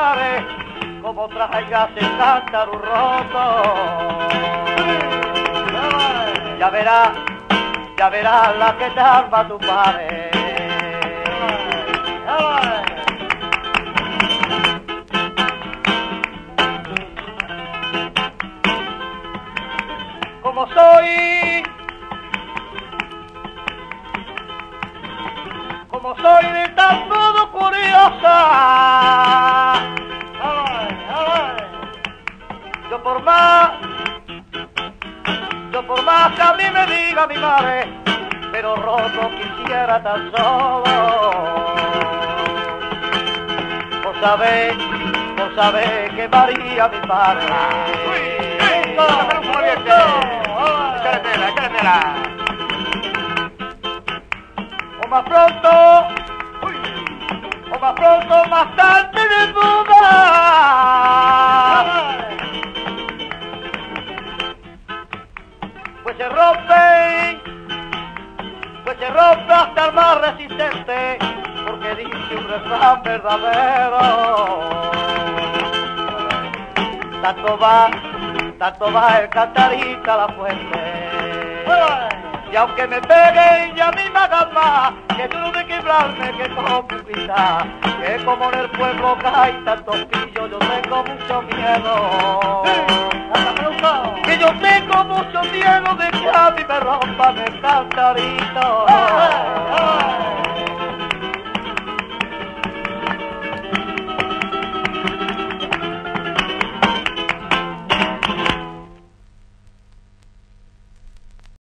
mare, como traigas el cántaro roto. Ya verás la que te arma tu padre. Como soy de tan modo curiosa, yo por más que a mí me diga mi madre, pero roto quisiera tan solo, por saber que María mi padre. Échaletela. O más pronto, más tarde de duda. Pues se rompe hasta el más resistente, porque dice un refrán verdadero. Tanto va el cantarita a la fuente. Y aunque me peguen y a mí me hagan más, que tú no de quebrarme, que como quizá, que como en el pueblo cae tantos pillos, yo tengo mucho miedo. Que yo tengo mucho miedo de que a mí me rompan el cantarito.